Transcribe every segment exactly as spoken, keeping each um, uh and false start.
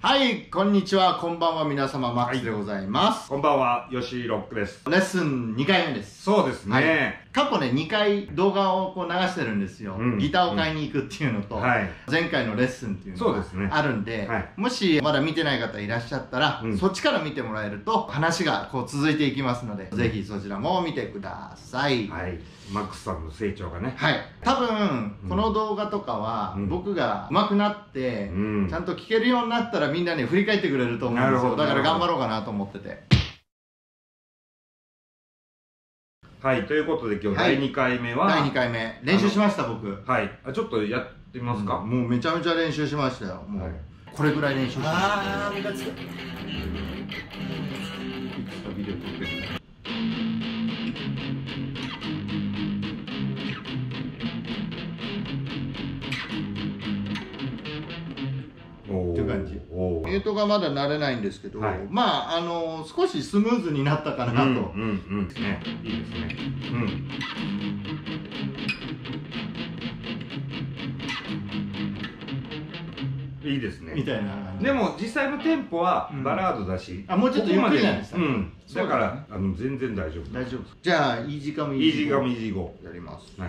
はい、こんにちは、こんばんは、皆様、マックスでございます。 こんばんは、よしロックです。 レッスンにかいめです。 そうですね。はい、 過去ね、にかい動画をこう流してるんですよ。うん、ギターを買いに行くっていうのと、うん、前回のレッスンっていうのがあるんで、ねはい、もしまだ見てない方いらっしゃったら、うん、そっちから見てもらえると、話がこう続いていきますので、ぜひそちらも見てください。 はい。マックスさんの成長がね。 はい。多分、この動画とかは、うん、僕が上手くなって、うん、ちゃんと聞けるようになったらみんなに振り返ってくれると思うんですよ。だから頑張ろうかなと思ってて。 はい、ということで今日だいにかいめは、 だいにかいめ練習しました。僕はいあちょっとやってみますか。 もうめちゃめちゃ練習しましたよ。もうこれぐらい練習しました。ああムカつく。いつかビデオ撮ってる。っていう感じ。ミュートがまだ慣れないんですけど、はい、まああのー、少しスムーズになったかなと。うんうんうんですね。いいですね。うん。いいですね。 みたいな。 でも実際のテンポはバラードだし、うん、 あもうちょっとゆっくりじゃないですか。 うん。だから、あの全然大丈夫。 大丈夫。じゃあイージーカムイージーゴー。イージーカムイージーゴーやります。 はい。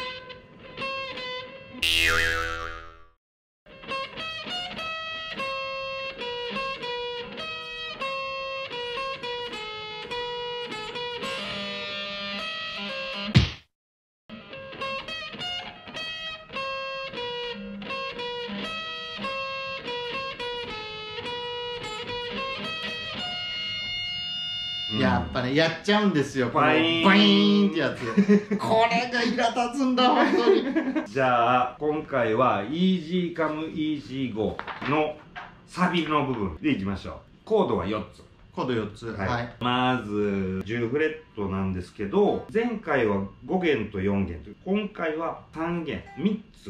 やっぱね、やっちゃうんですよ、このバイーンってやつ。これがイラ立つんだ、本当に。 じゃあ、今回は、イージーカムイージーゴーのサビの部分でいきましょう。コードはよっつ。 コードよっつ。 はい。はい、まず、じゅうフレットなんですけど、前回はごげんとよんげんと、今回はさんげん、みっつ。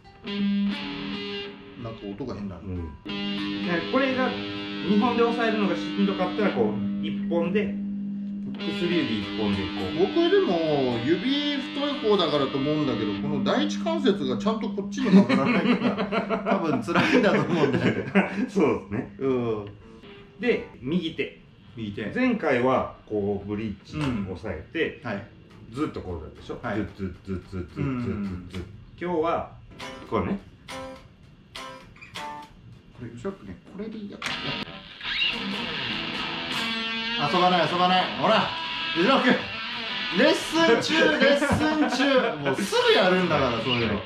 なんか音が変だね。うん。 これが、にほんで押さえるのがしんどかったら、こう、いっぽんで、薬指いっぽんでこう。 僕でも指太い方だからと思うんだけど、この第一関節がちゃんとこっちに曲がらないから多分辛いんだと思うんだよね。 そうですね。うん。で右手。 右手。 前回はこうブリッジ押さえて、 はい、 ずっとこうだったでしょ。はい、ずっずっずっずっずっずっずっ。今日はこうね。 これショックね。これでいいや。遊ばない遊ばない。ほらゆずろくレッスン中レッスン中もうすぐやるんだからそういうの。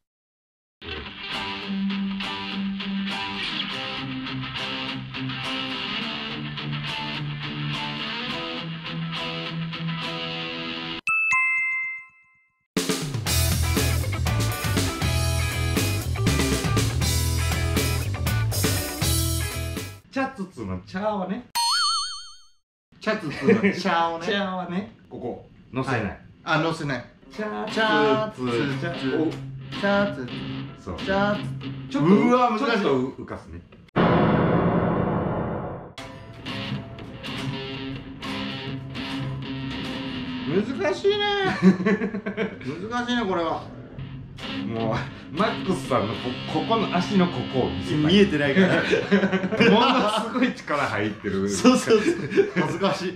チャツツのチャーはね。 チャツツのチャーをね。 チャーはね、ここ乗せない。はい、 あ、乗せない。 チャーチャツツチャツチャツそう。 チャツちょっとうわ難しい。ちょっと浮かすね。 難しいね。難しいねこれは。 もうマックスさんの こ, ここの足のここを見せ見えてないからものすごい力入ってる。 そうそうそう恥ずかしい。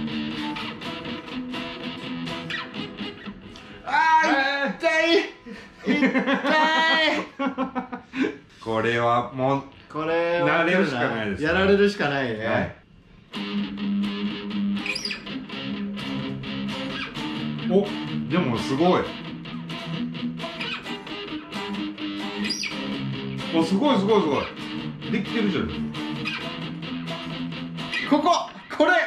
あー痛い痛いこれはもうこれは慣れるしかないです、ね、 やられるしかないね、はい、 おでもすごい。おすごいすごいすごいできてるじゃん。 こここれ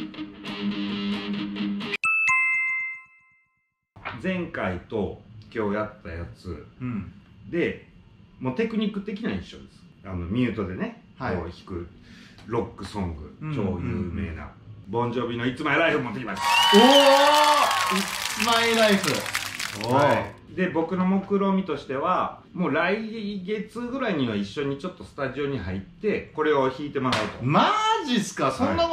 前回と今日やったやつ、うん、でもうテクニック的には一緒です。あのミュートでね、はい、こう弾くロックソング、超有名なボンジョビの「It's My Life」持ってきました。 おお It's My Life。 はい、で僕の目論見みとしてはもう来月ぐらいには一緒にちょっとスタジオに入ってこれを弾いてもらうと。 マジっすか。そんなこと、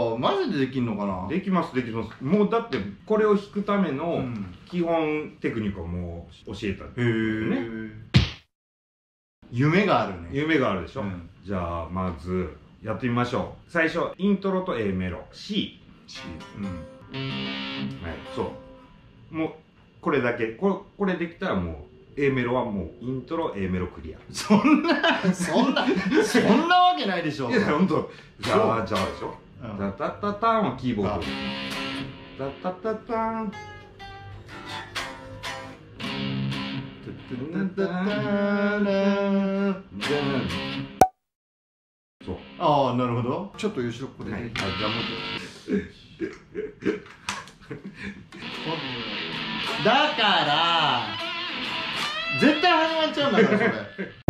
はい、マジでできんのかな。 できますできます。もうだってこれを弾くための基本テクニックをもう教えたんですよね。へえ。 夢があるね。 夢があるでしょ。じゃあまずやってみましょう。最初イントロと A メロ C。 C。 うん。 はい、そう。もうこれだけ。これこれできたらもう A メロはもうイントロ A メロクリア。 そんなそんなそんなわけないでしょ。 いや本当。じゃあじゃあでしょ。タタタタンはキーボード。タタタタン。そう。 ああ、なるほど。ちょっと後ろこれで。 はい、じゃあもうだから絶対始まっちゃうんだからそれ。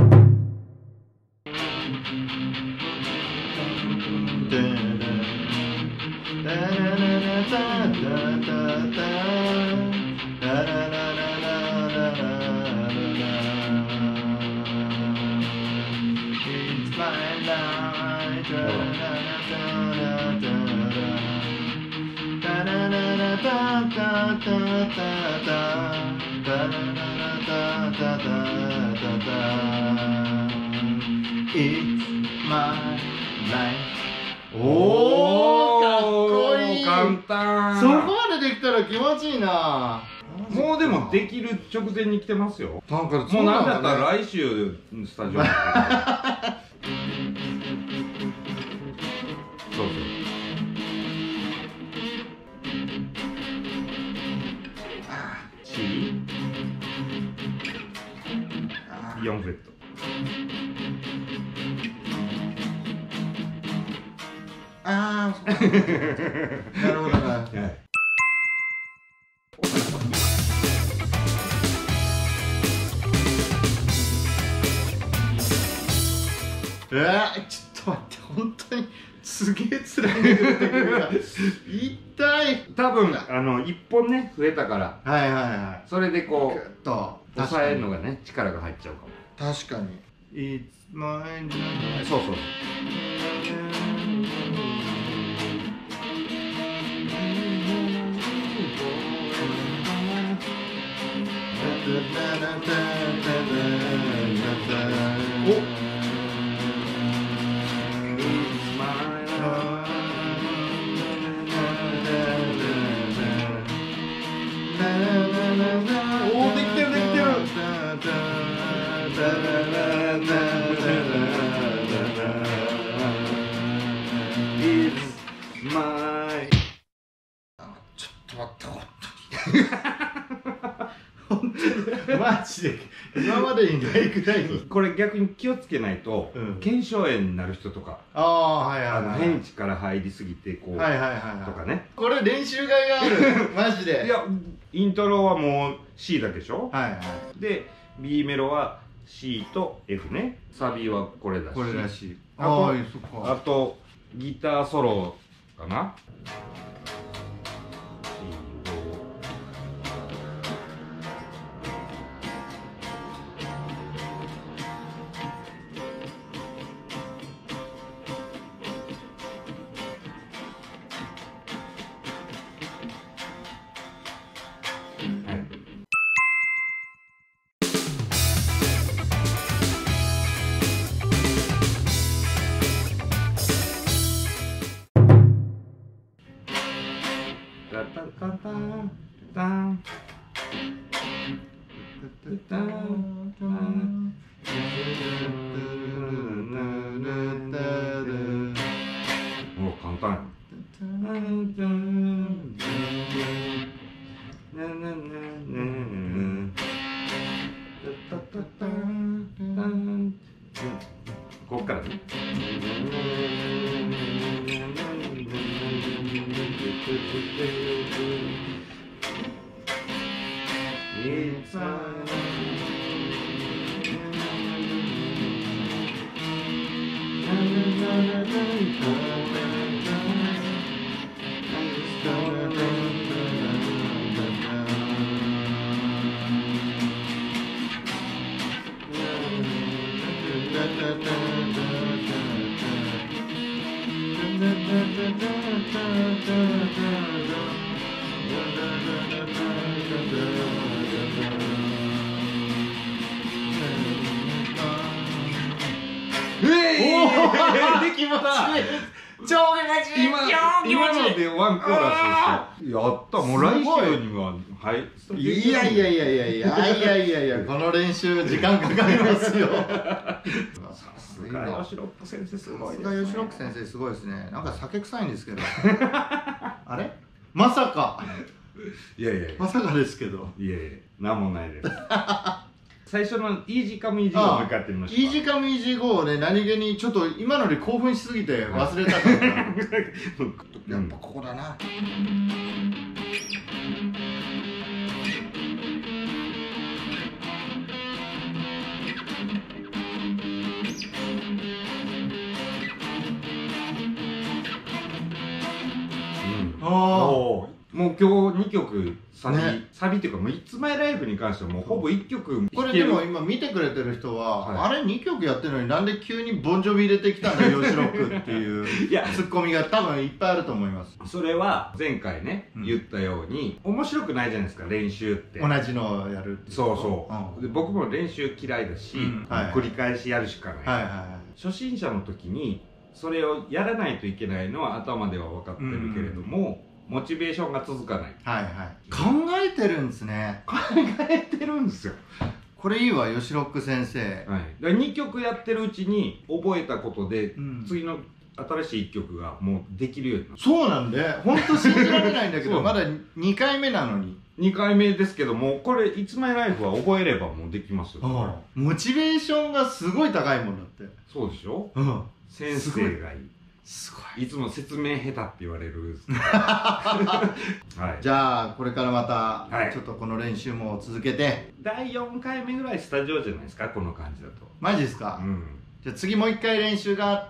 おー、かっこいい。 簡単。 そこまでできたら気持ちいいな。 もうでもできる直前に来てますよ。 なんかもうなんだったら来週スタジオにそうそう。C よんフレット。 ああ、そうなるほどな。はい。えー、ちょっと待って、本当にすげえつらいね。痛い。 多分あのいっぽんね増えたから、 はいはいはい、 それでこうグッと抑えるのがね力が入っちゃうかも。 確かに。It's mine。 そうそう。おおー、できてるできてる。It's my ちょっと待って、本当にマジで今までにないくらいに。 これ逆に気をつけないと腱鞘炎になる人とか、 ああはいはいはい、 変地から入りすぎてこうとかね。 これ練習がいがある。マジで。 いやイントロはもう C だけでしょ。 はいはい。 で B メロは C と F ね。サビはこれだし、 これだし、 あとあとギターソロかな。タタタタンタンタン。もう簡単や。こっからね。 気持ちいい。超気持ちいい。 今今のでワンコーラスしてやった。もう来週にははい。 いやいやいやいやいやいやいやいや、この練習時間かかりますよ。 さすが吉六先生すごいですね。 さすが吉六先生すごいですね。なんか酒臭いんですけど。あれ？まさか。 いやいやまさかですけど。 いやいや、なんもないです。最初のイージーカムイージーゴーを向かってみましょう。 イージーカムイージーゴーをね、何気にちょっと今ので興奮しすぎて忘れたから。やっぱここだな。 ああ。もう今日にきょくサビ、ね、サビっていうかもういつまえライブに関してはもうほぼいっきょくこれでも今見てくれてる人は、はい、あれにきょくやってるのになんで急にボンジョビ入れてきたんだ吉六っていういやツッコミが多分いっぱいあると思います。 それは前回ね、うん、言ったように面白くないじゃないですか練習って同じのをやるってそうそう、うん、で僕も練習嫌いだし、うんはいはい、繰り返しやるしかない、はいはいはい、初心者の時にそれをやらないといけないのは頭では分かってるけれども、うん、モチベーションが続かない。 はいはい。考えてるんですね。 考えてるんですよ。 これいいわ、吉六先生。 はい。だにきょくやってるうちに覚えたことで、うん、次の新しいいっきょくがもうできるようになる。 そうなんで、本当信じられないんだけど、まだにかいめなのに。 にかいめですけども、これ、いつまえライフは覚えればもうできますよ。 ああモチベーションがすごい高いもんだって。 そうでしょうん。先生がいい。 すごい。 いつも説明下手って言われる。はい。じゃあ、これからまた、はい、ちょっとこの練習も続けて。 だいよんかいめぐらいスタジオじゃないですか、この感じだと。 マジですかうん。じゃあ次もういっかい練習があって、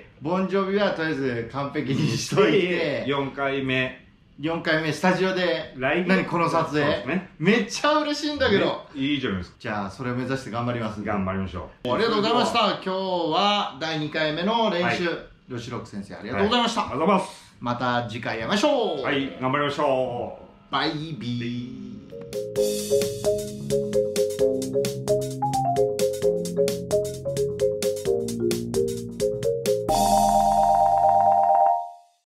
ボンジョビはとりあえず完璧にしといて、 よんかいめ。 よんかいめスタジオで、何この撮影、ね、めっちゃ嬉しいんだけど、ね、 いいじゃないですか。 じゃあそれを目指して頑張ります。 頑張りましょう。 ありがとうございました。今日はだいにかいめの練習、はい、吉六先生ありがとうございました、はい、 ありがとうございます。 また次回会いましょう。 はい、頑張りましょう。バイビー。